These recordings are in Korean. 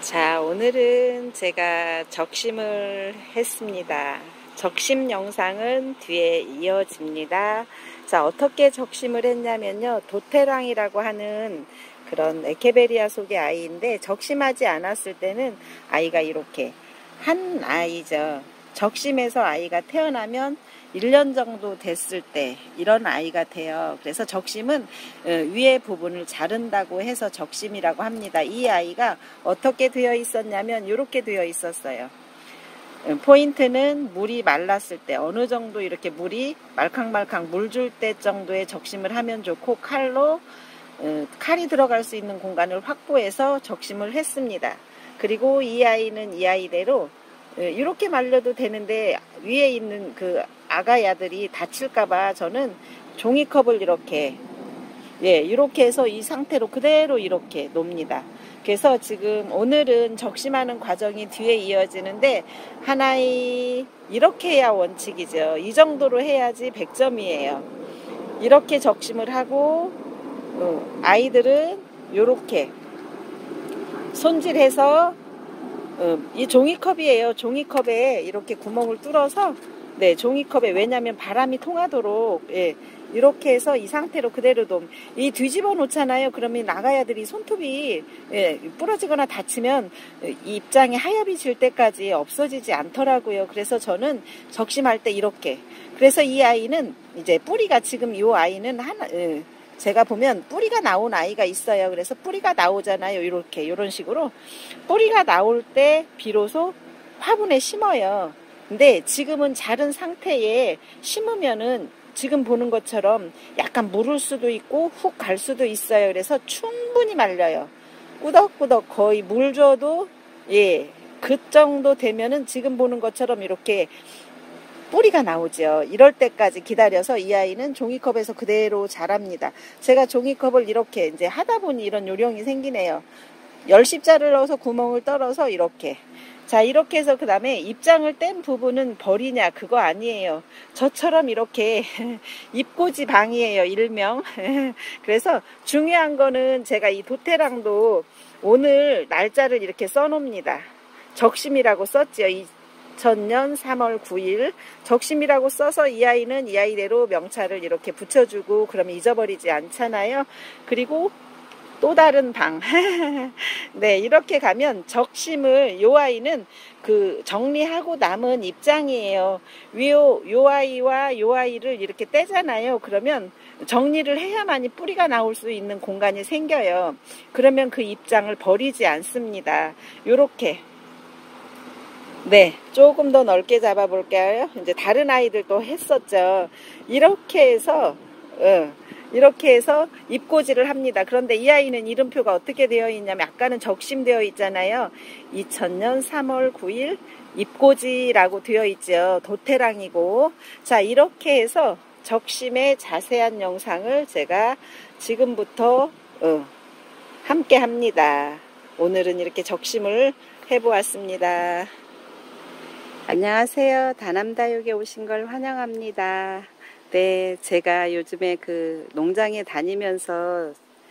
자, 오늘은 제가 적심을 했습니다. 적심 영상은 뒤에 이어집니다. 자, 어떻게 적심을 했냐면요. 도테랑이라고 하는 그런 에케베리아 속의 아이인데, 적심하지 않았을 때는 아이가 이렇게 한 아이죠. 적심해서 아이가 태어나면 1년 정도 됐을 때 이런 아이가 돼요. 그래서 적심은 위에 부분을 자른다고 해서 적심이라고 합니다. 이 아이가 어떻게 되어 있었냐면 이렇게 되어 있었어요. 포인트는 물이 말랐을 때 어느 정도 이렇게 물이 말캉말캉 물 줄 때 정도의 적심을 하면 좋고, 칼이 들어갈 수 있는 공간을 확보해서 적심을 했습니다. 그리고 이 아이는 이 아이대로 이렇게 말려도 되는데 위에 있는 그 아가야들이 다칠까봐 저는 종이컵을 이렇게 이렇게 해서 이 상태로 그대로 이렇게 놓습니다. 그래서 지금 오늘은 적심하는 과정이 뒤에 이어지는데, 하나의 이렇게 해야 원칙이죠. 이 정도로 해야지 100점이에요. 이렇게 적심을 하고 아이들은 이렇게 손질해서 이 종이컵이에요. 종이컵에 이렇게 구멍을 뚫어서 종이컵에, 왜냐하면 바람이 통하도록 이렇게 해서 이 상태로 그대로 이 뒤집어 놓잖아요. 그러면 나가야들이 손톱이 부러지거나 다치면 이 입장에 하엽이 질 때까지 없어지지 않더라고요. 그래서 저는 적심할 때 이렇게, 그래서 이 아이는 이제 뿌리가, 지금 이 아이는 제가 보면 뿌리가 나온 아이가 있어요. 그래서 뿌리가 나오잖아요. 이렇게 이런 식으로 뿌리가 나올 때 비로소 화분에 심어요. 근데 지금은 자른 상태에 심으면은 지금 보는 것처럼 약간 물을 수도 있고 훅 갈 수도 있어요. 그래서 충분히 말려요. 꾸덕꾸덕 거의 물 줘도 그 정도 되면은 지금 보는 것처럼 이렇게 뿌리가 나오죠. 이럴 때까지 기다려서 이 아이는 종이컵에서 그대로 자랍니다. 제가 종이컵을 이렇게 이제 하다 보니 이런 요령이 생기네요. 열십자를 넣어서 구멍을 뚫어서 이렇게. 자, 이렇게 해서 그 다음에 입장을 뗀 부분은 버리냐, 그거 아니에요. 저처럼 이렇게 입꼬지 방이에요, 일명. 그래서 중요한 거는 제가 이 도테랑도 오늘 날짜를 이렇게 써놓습니다. 적심이라고 썼죠. 2000년 3월 9일 적심이라고 써서 이 아이는 이 아이대로 명찰을 이렇게 붙여주고, 그러면 잊어버리지 않잖아요. 그리고 또 다른 방 이렇게 가면 적심을, 요 아이는 그 정리하고 남은 입장이에요. 요 아이와 요 아이를 이렇게 떼잖아요. 그러면 정리를 해야만이 뿌리가 나올 수 있는 공간이 생겨요. 그러면 그 입장을 버리지 않습니다. 요렇게 조금 더 넓게 잡아 볼게요. 이제 다른 아이들도 했었죠. 이렇게 해서 입꼬지를 합니다. 그런데 이 아이는 이름표가 어떻게 되어 있냐면, 아까는 적심되어 있잖아요. 2000년 3월 9일 입꼬지라고 되어 있죠. 도테랑이고. 자, 이렇게 해서 적심의 자세한 영상을 제가 지금부터 함께 합니다. 오늘은 이렇게 적심을 해보았습니다. 안녕하세요. 다남다육에 오신 걸 환영합니다. 제가 요즘에 그 농장에 다니면서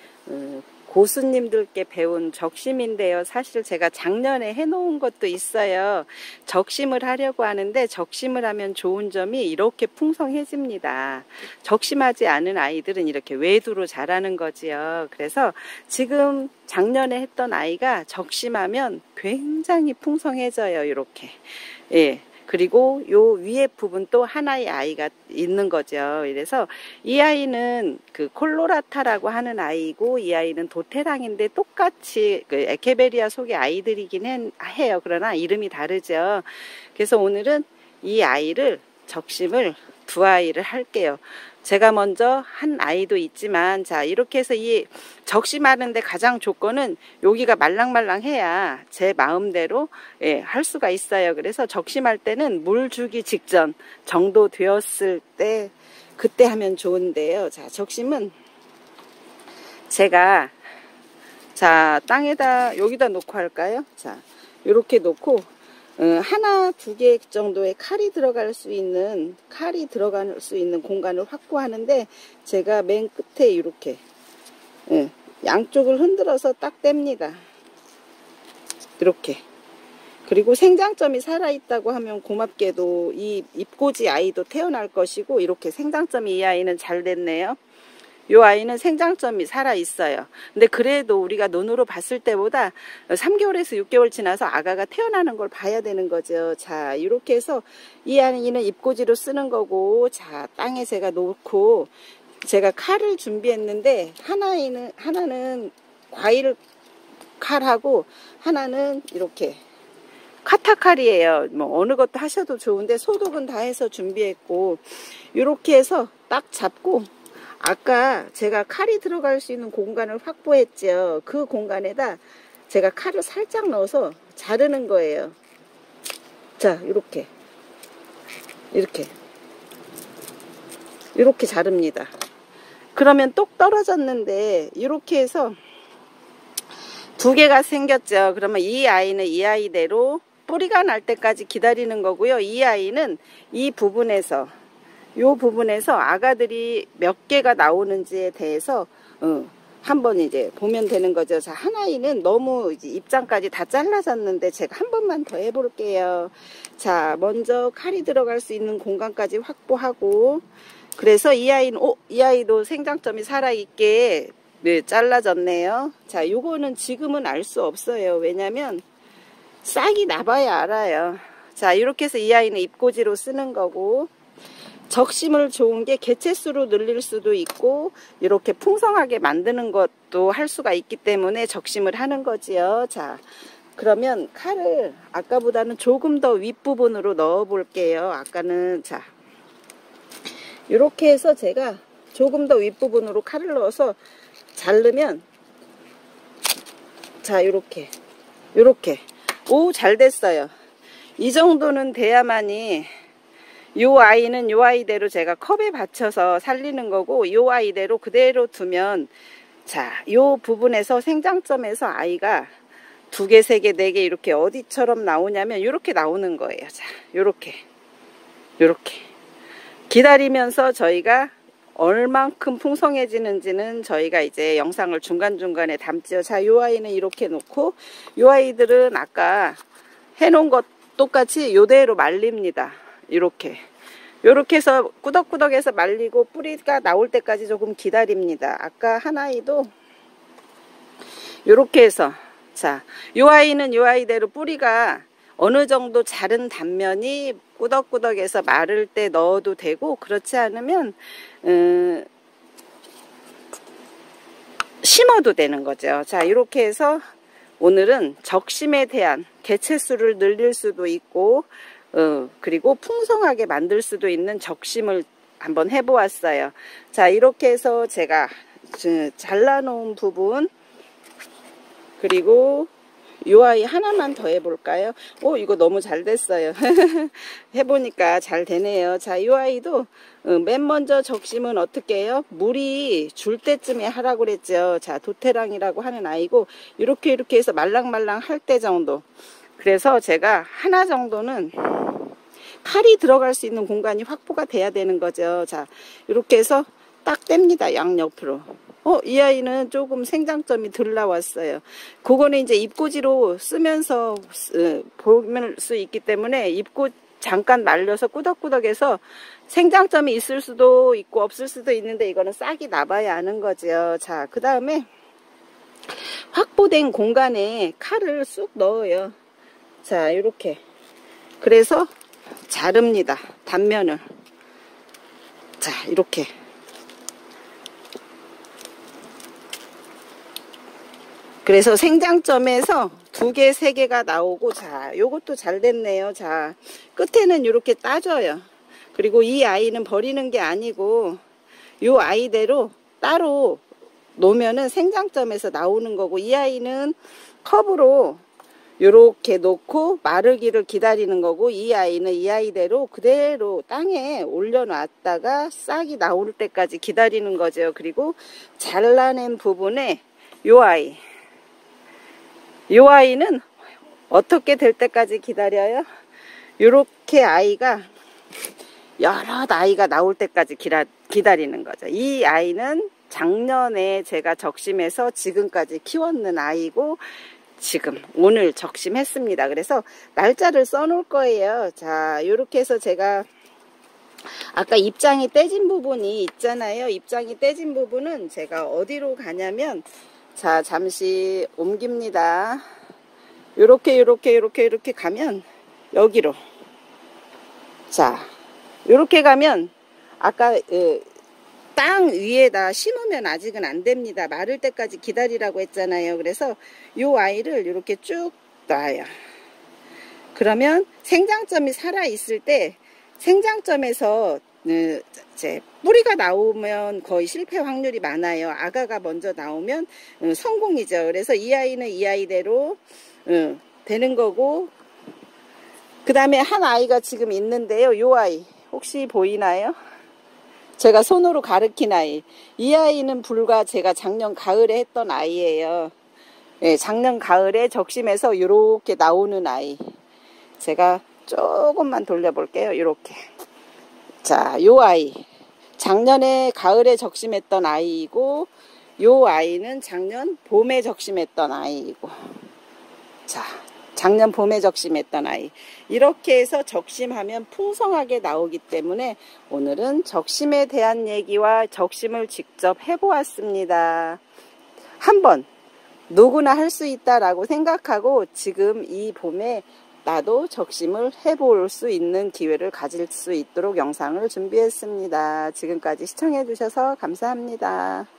고수님들께 배운 적심인데요. 사실 제가 작년에 해놓은 것도 있어요. 적심을 하려고 하는데, 적심을 하면 좋은 점이 이렇게 풍성해집니다. 적심하지 않은 아이들은 이렇게 외두로 자라는 거지요. 그래서 지금 작년에 했던 아이가 적심하면 굉장히 풍성해져요. 이렇게. 그리고 요 위에 부분 또 하나의 아이가 있는 거죠. 그래서 이 아이는 그 콜로라타라고 하는 아이고, 이 아이는 도테랑인데 똑같이 그 에케베리아 속의 아이들이긴 해요. 그러나 이름이 다르죠. 그래서 오늘은 이 아이를 적심을 두 아이를 할게요. 제가 먼저 한 아이도 있지만, 자, 이렇게 해서 이 적심하는데 가장 조건은 여기가 말랑말랑해야 제 마음대로 할 수가 있어요. 그래서 적심할 때는 물 주기 직전 정도 되었을 때 그때 하면 좋은데요. 자, 적심은 제가 땅에다 여기다 놓고 할까요? 자, 이렇게 놓고 하나, 두 개 정도의 칼이 들어갈 수 있는 공간을 확보하는데, 제가 맨 끝에 이렇게 양쪽을 흔들어서 딱 뗍니다. 이렇게. 그리고 생장점이 살아있다고 하면 고맙게도 이 입꼬지 아이도 태어날 것이고, 이렇게 생장점이 이 아이는 잘 됐네요. 이 아이는 생장점이 살아있어요. 근데 그래도 우리가 눈으로 봤을 때보다 3개월에서 6개월 지나서 아가가 태어나는 걸 봐야 되는 거죠. 자, 이렇게 해서 이 아이는 입꼬지로 쓰는 거고, 자, 땅에 제가 놓고, 제가 칼을 준비했는데, 하나는 과일 칼하고, 하나는 이렇게 카타칼이에요. 뭐 어느 것도 하셔도 좋은데 소독은 다 해서 준비했고, 이렇게 해서 딱 잡고, 아까 제가 칼이 들어갈 수 있는 공간을 확보했죠. 그 공간에다 제가 칼을 살짝 넣어서 자르는 거예요. 자, 이렇게 자릅니다. 그러면 똑 떨어졌는데 이렇게 해서 두 개가 생겼죠. 그러면 이 아이는 이 아이대로 뿌리가 날 때까지 기다리는 거고요. 이 아이는 이 부분에서 아가들이 몇 개가 나오는지에 대해서 한번 이제 보면 되는 거죠. 자, 한 아이는 너무 이제 입장까지 다 잘라졌는데 제가 한 번만 더 해볼게요. 자, 먼저 칼이 들어갈 수 있는 공간까지 확보하고, 그래서 이 아이도 생장점이 살아있게 네, 잘라졌네요. 자, 요거는 지금은 알 수 없어요. 왜냐면 싹이 나봐야 알아요. 자, 이렇게 해서 이 아이는 입꼬지로 쓰는 거고, 적심을 좋은 게 개체수로 늘릴 수도 있고 이렇게 풍성하게 만드는 것도 할 수가 있기 때문에 적심을 하는 거지요. 자, 그러면 칼을 아까보다는 조금 더 윗부분으로 넣어 볼게요. 아까는, 자, 이렇게 해서 제가 조금 더 윗부분으로 칼을 넣어서 자르면, 자, 이렇게 오, 잘 됐어요. 이 정도는 돼야만이 요 아이는 요 아이대로 제가 컵에 받쳐서 살리는 거고, 요 아이대로 그대로 두면, 자, 요 부분에서 생장점에서 아이가 2개, 3개, 4개 이렇게 어디처럼 나오냐면 이렇게 나오는 거예요. 자, 요렇게 기다리면서 저희가 얼만큼 풍성해지는지는 저희가 이제 영상을 중간중간에 담지요. 자, 요 아이는 이렇게 놓고, 요 아이들은 아까 해놓은 것 똑같이 요대로 말립니다. 이렇게 해서 꾸덕꾸덕해서 말리고 뿌리가 나올 때까지 조금 기다립니다. 아까 한 아이도 이렇게 해서, 자, 요 아이는 요 아이대로 뿌리가 어느 정도 자른 단면이 꾸덕꾸덕해서 마를 때 넣어도 되고, 그렇지 않으면 심어도 되는 거죠. 자, 이렇게 해서 오늘은 적심에 대한 개체수를 늘릴 수도 있고, 그리고 풍성하게 만들 수도 있는 적심을 한번 해보았어요. 자, 이렇게 해서 제가 잘라놓은 부분, 그리고 요 아이 하나만 더 해볼까요? 이거 너무 잘 됐어요. 해보니까 잘 되네요. 자, 요 아이도 맨 먼저 적심은 어떻게 해요? 물이 줄 때쯤에 하라고 그랬죠. 자, 도태랑이라고 하는 아이고, 이렇게 해서 말랑말랑 할 때 정도. 그래서 제가 하나 정도는 칼이 들어갈 수 있는 공간이 확보가 돼야 되는 거죠. 자, 이렇게 해서 딱 뗍니다. 양옆으로. 이 아이는 조금 생장점이 덜 나왔어요. 그거는 이제 입꼬지로 쓰면서 볼 수 있기 때문에 입꼬 잠깐 말려서 꾸덕꾸덕해서 생장점이 있을 수도 있고 없을 수도 있는데, 이거는 싹이 나봐야 아는 거죠. 자, 그 다음에 확보된 공간에 칼을 쑥 넣어요. 자, 이렇게. 그래서 자릅니다. 단면을. 자, 이렇게. 그래서 생장점에서 2개, 3개가 나오고, 자, 요것도 잘 됐네요. 자, 끝에는 이렇게 따줘요. 그리고 이 아이는 버리는 게 아니고, 요 아이대로 따로 놓으면은 생장점에서 나오는 거고, 이 아이는 컵으로 요렇게 놓고 마르기를 기다리는 거고, 이 아이는 이 아이대로 그대로 땅에 올려놨다가 싹이 나올 때까지 기다리는 거죠. 그리고 잘라낸 부분에 요 아이는 어떻게 될 때까지 기다려요? 요렇게 아이가 여러 아이가 나올 때까지 기다리는 거죠. 이 아이는 작년에 제가 적심해서 지금까지 키웠는 아이고, 지금 오늘 적심했습니다. 그래서 날짜를 써놓을 거예요. 자, 요렇게 해서 제가 아까 입장이 떼진 부분이 있잖아요. 입장이 떼진 부분은 제가 어디로 가냐면, 자, 잠시 옮깁니다. 요렇게 가면 여기로. 자, 요렇게 가면 아까 땅 위에다 심으면 아직은 안 됩니다. 마를 때까지 기다리라고 했잖아요. 그래서 요 아이를 이렇게 쭉 놔요. 그러면 생장점이 살아 있을 때 생장점에서 이제 뿌리가 나오면 거의 실패 확률이 많아요. 아가가 먼저 나오면 성공이죠. 그래서 이 아이는 이 아이대로 되는 거고, 그 다음에 한 아이가 지금 있는데요. 요 아이 혹시 보이나요? 제가 손으로 가르친 아이. 이 아이는 불과 제가 작년 가을에 했던 아이예요. 네, 작년 가을에 적심해서 이렇게 나오는 아이. 제가 조금만 돌려볼게요. 이렇게. 자, 요 아이. 작년에 가을에 적심했던 아이이고, 요 아이는 작년 봄에 적심했던 아이이고. 자, 작년 봄에 적심했던 아이. 이렇게 해서 적심하면 풍성하게 나오기 때문에 오늘은 적심에 대한 얘기와 적심을 직접 해보았습니다. 한번 누구나 할 수 있다라고 생각하고 지금 이 봄에 나도 적심을 해볼 수 있는 기회를 가질 수 있도록 영상을 준비했습니다. 지금까지 시청해 주셔서 감사합니다.